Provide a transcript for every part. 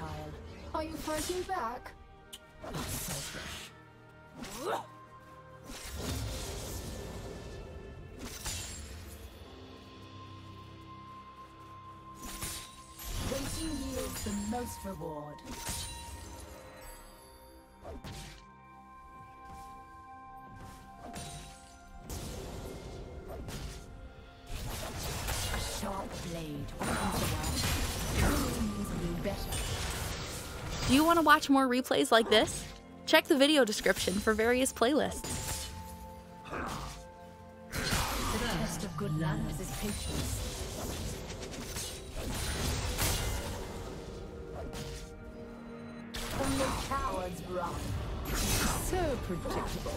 futile. Are you fighting back? Oh, selfish. Waiting yields the most reward. A sharp blade opens the world. Means a little better. Do you want to watch more replays like this? Check the video description for various playlists. The test of good manners is patience. Only cowards run. So predictable.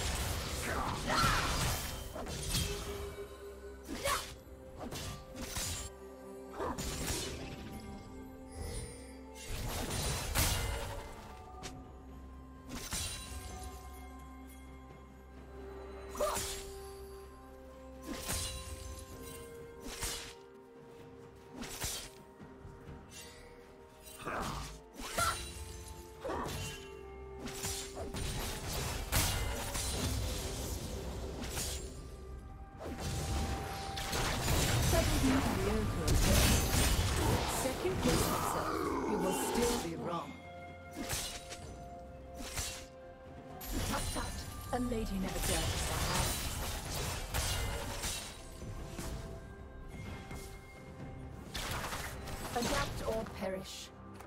Second guess yourself, you will still be wrong. Tut tut, a lady never dirties the house. Adapt or perish.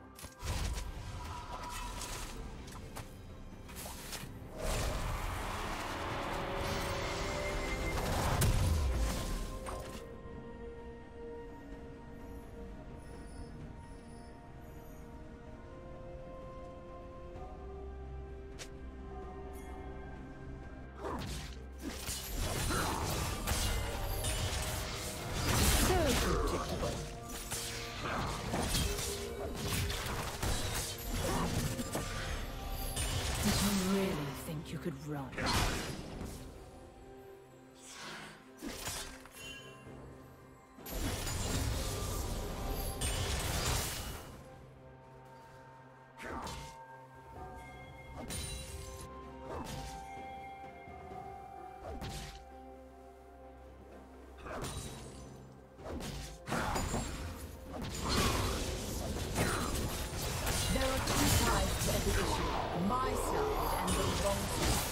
Did you really think you could run? My side and the wrong side.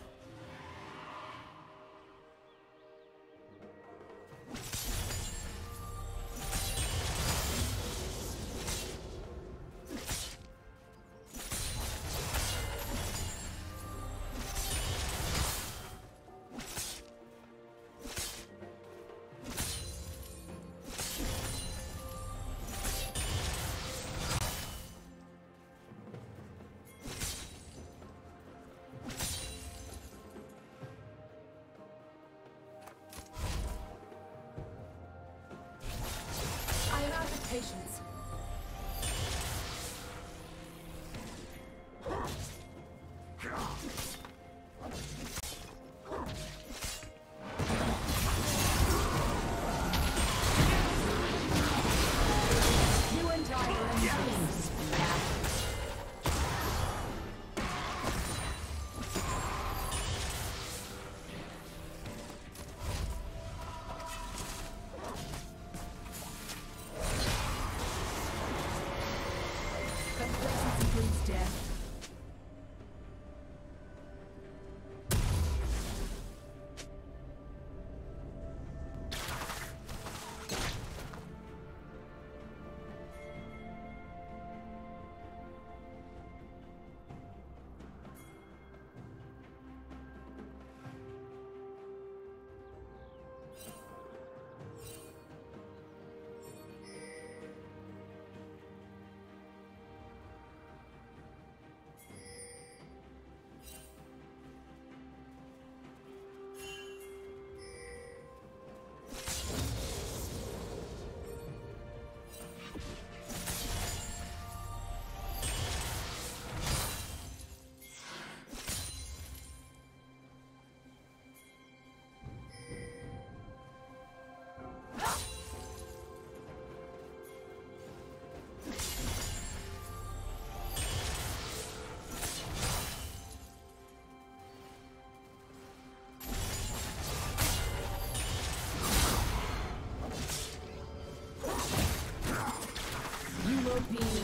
Patience. You and I are in this. Complacency brings death.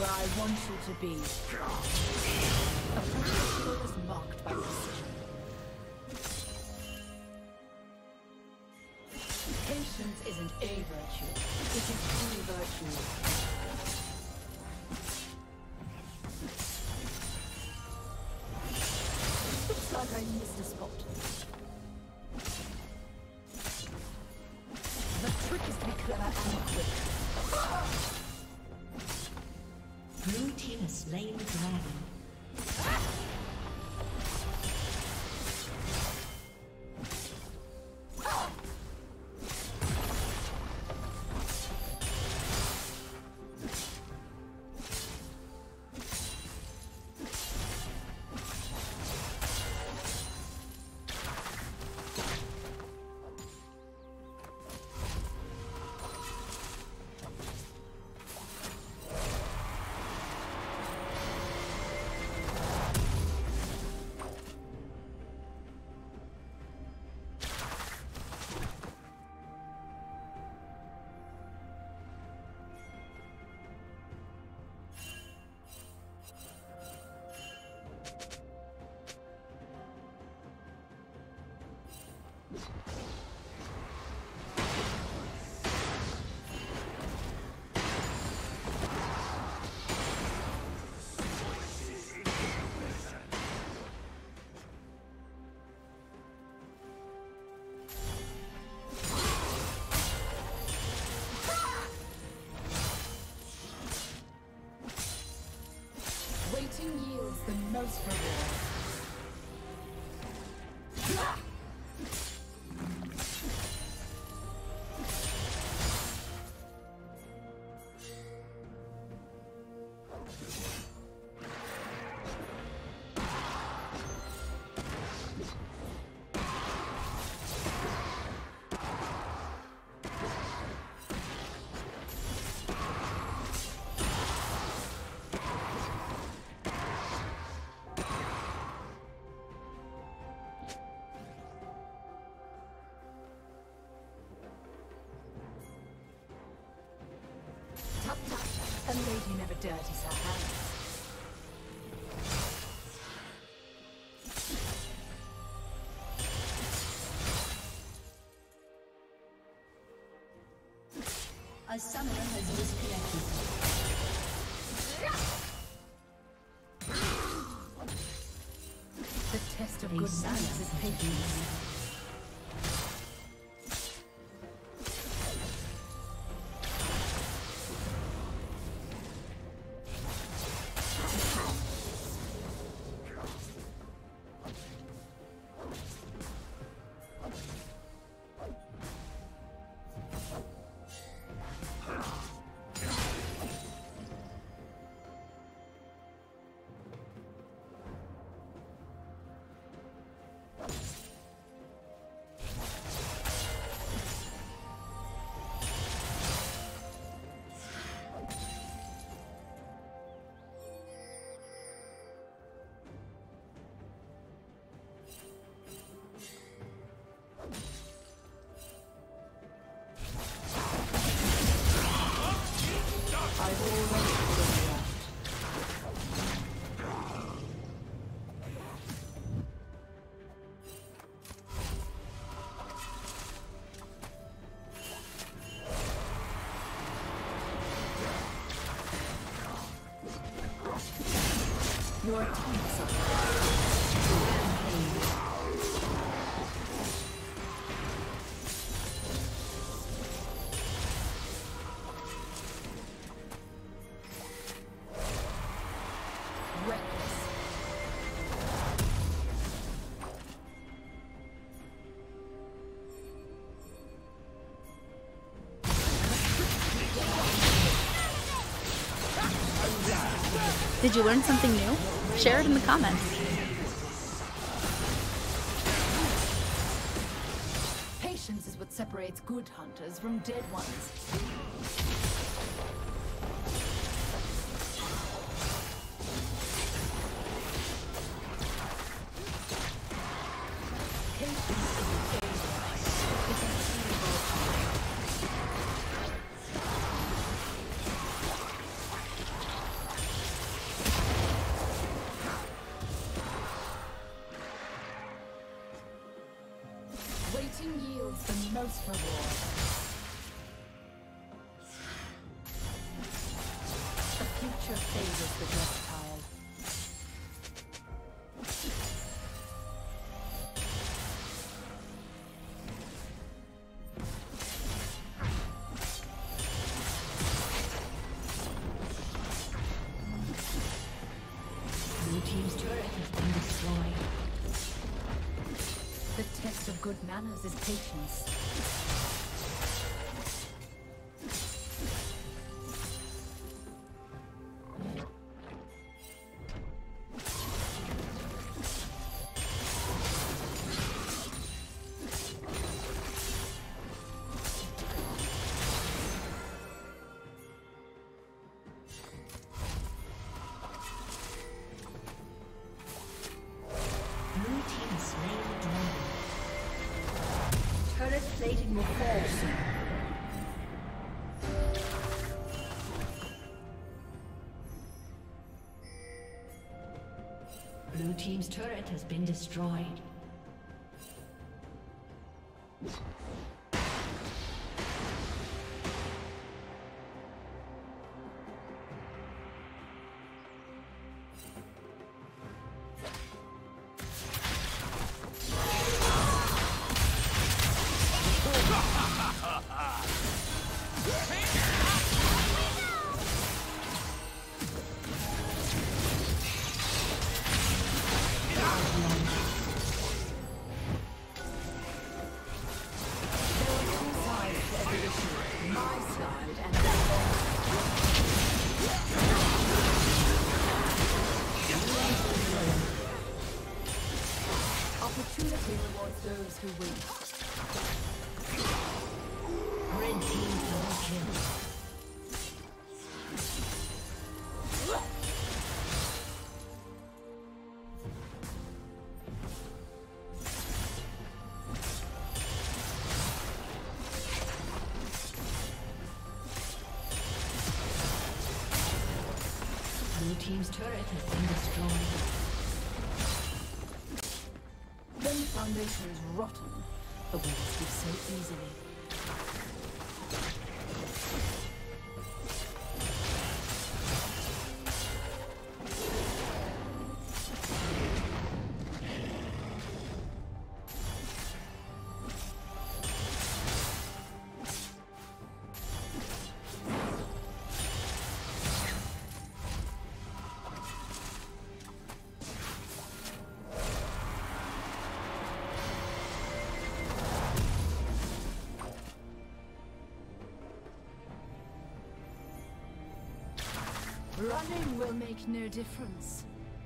where I want you to be. A potential is marked by precision. Patience isn't a virtue, it is the virtue. Looks like I missed a spot. The trick is to be clever and quick. Blue team has slain the dragon. Waiting yields the most reward. Tap tap, a lady never dirties her hands. A summoner has disconnected. The test of good manners is patience. Your team Did you learn something new? Share it in the comments. Patience is what separates good hunters from dead ones. Spoils for war. The future favors the versatile. Blue team's turret has been destroyed. The test of good manners is patience. Turret plating will fall soon. Blue team's turret has been destroyed. Opportunity rewards those who wait. Red team double kill. Blue team's turret has been destroyed. When the foundation is rotten, the walls give so easily. Running will make no difference.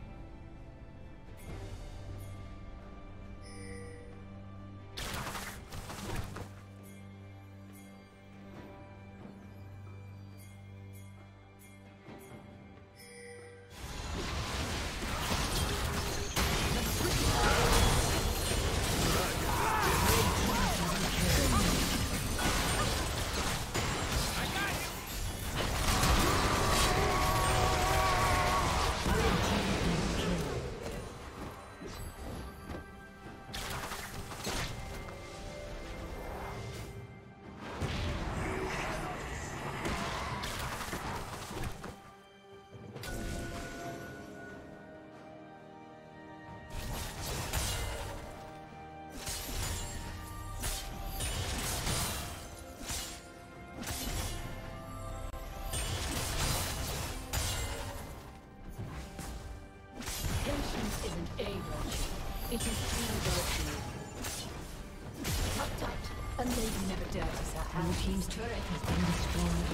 It is true. Tucked out, and they never dare to set Blue team's turret has been destroyed.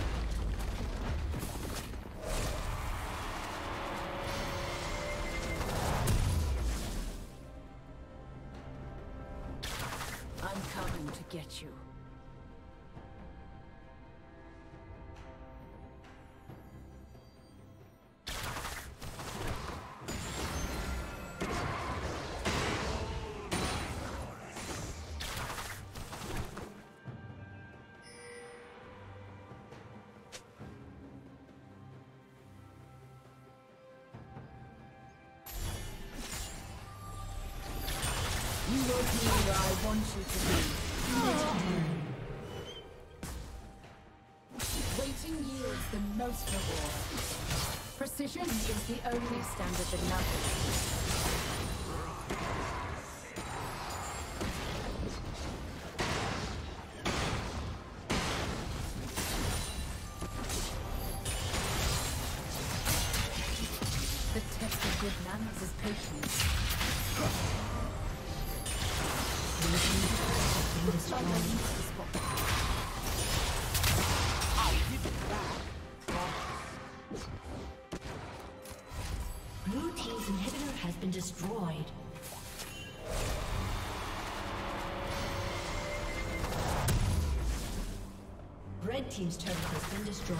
I'm coming to get you. You will be where I want you to be. most reward. Precision is the only standard that matters. The test of good manners is patience. Blue team's inhibitor has been destroyed. Red team's turret has been destroyed.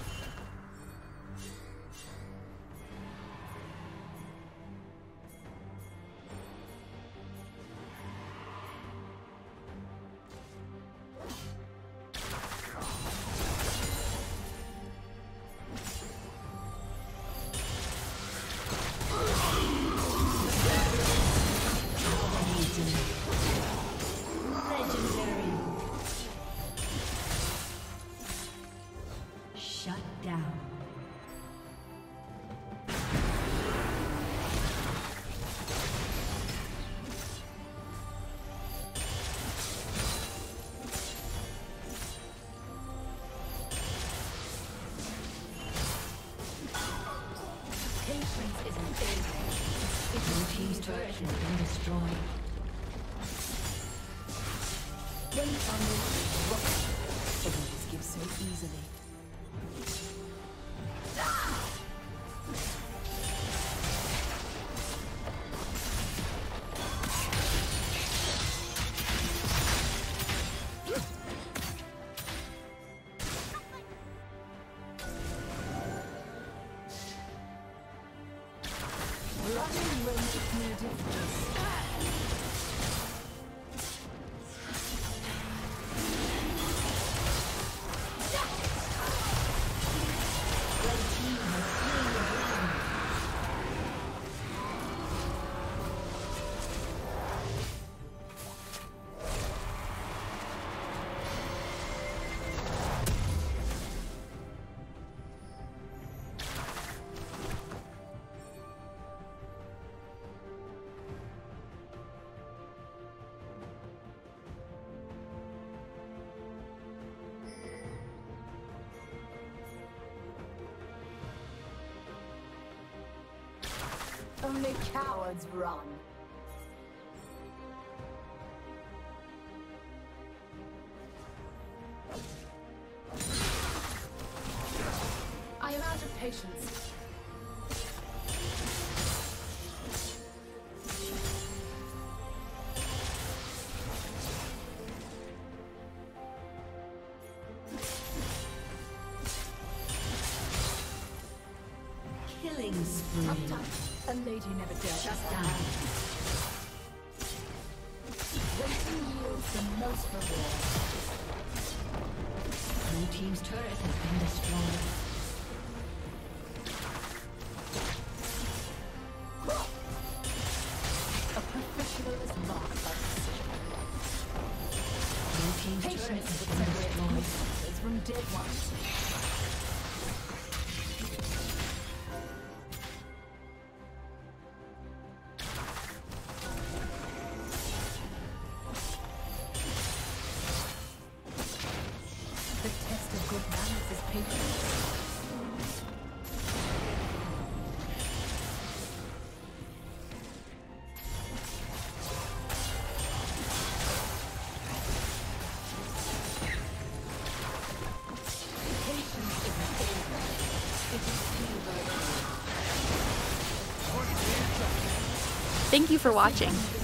Team's turret has been destroyed. When unleashed, rock enemies give so easily. Only cowards run. I am out of patience. Killing spree. A lady never dares. Shut down. Waiting yields the most reward. Blue team's turret has been destroyed. A professional is marked by precision. Blue team's turret Patience has would been separate destroyed. monsters from dead ones. The test of good manners is patience. Thank you for watching.